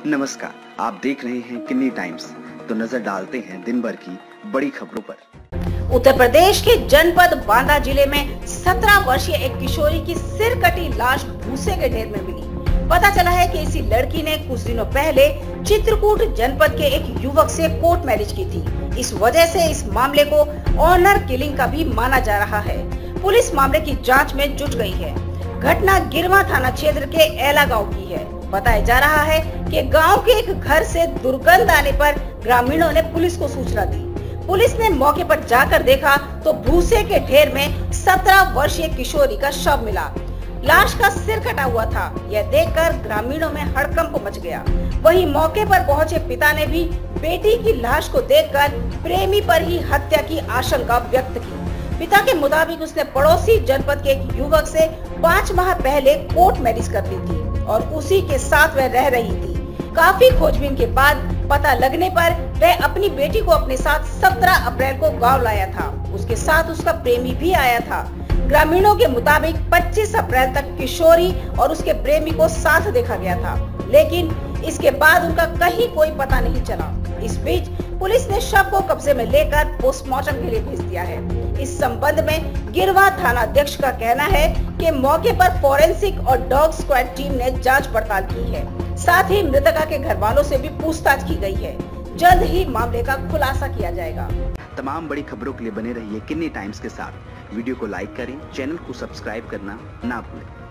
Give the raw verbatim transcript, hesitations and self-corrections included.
नमस्कार, आप देख रहे हैं किन्नी टाइम्स। तो नजर डालते हैं दिन भर की बड़ी खबरों पर। उत्तर प्रदेश के जनपद बांदा जिले में सत्रह वर्षीय एक किशोरी की सिर कटी लाश भूसे के ढेर में मिली। पता चला है कि इसी लड़की ने कुछ दिनों पहले चित्रकूट जनपद के एक युवक से कोर्ट मैरिज की थी। इस वजह से इस मामले को ऑनर किलिंग का भी माना जा रहा है। पुलिस मामले की जांच में जुट गई है। घटना गिरवा थाना क्षेत्र के एला गांव की है। बताया जा रहा है कि गांव के एक घर से दुर्गंध आने पर ग्रामीणों ने पुलिस को सूचना दी। पुलिस ने मौके पर जाकर देखा तो भूसे के ढेर में सत्रह वर्षीय किशोरी का शव मिला। लाश का सिर कटा हुआ था। यह देखकर ग्रामीणों में हड़कंप मच गया। वहीं मौके पर पहुंचे पिता ने भी बेटी की लाश को देखकर प्रेमी पर ही हत्या की आशंका व्यक्त की। पिता के मुताबिक उसने पड़ोसी जनपद के एक युवक से पाँच माह पहले कोर्ट मैरिज कर ली थी और उसी के साथ वह रह रही थी। काफी खोजबीन के बाद पता लगने पर वह अपनी बेटी को अपने साथ सत्रह अप्रैल को गांव लाया था। उसके साथ उसका प्रेमी भी आया था। ग्रामीणों के मुताबिक पच्चीस अप्रैल तक किशोरी और उसके प्रेमी को साथ देखा गया था, लेकिन इसके बाद उनका कहीं कोई पता नहीं चला। इस बीच पुलिस ने शव को कब्जे में लेकर पोस्टमार्टम के लिए भेज दिया है। इस संबंध में गिरवा थाना अध्यक्ष का कहना है कि मौके पर फोरेंसिक और डॉग स्क्वाड टीम ने जांच पड़ताल की है। साथ ही मृतका के घर वालों से भी पूछताछ की गई है। जल्द ही मामले का खुलासा किया जाएगा। तमाम बड़ी खबरों के लिए बने रहिए किन्नी टाइम्स के साथ। वीडियो को लाइक करें, चैनल को सब्सक्राइब करना ना भूलें।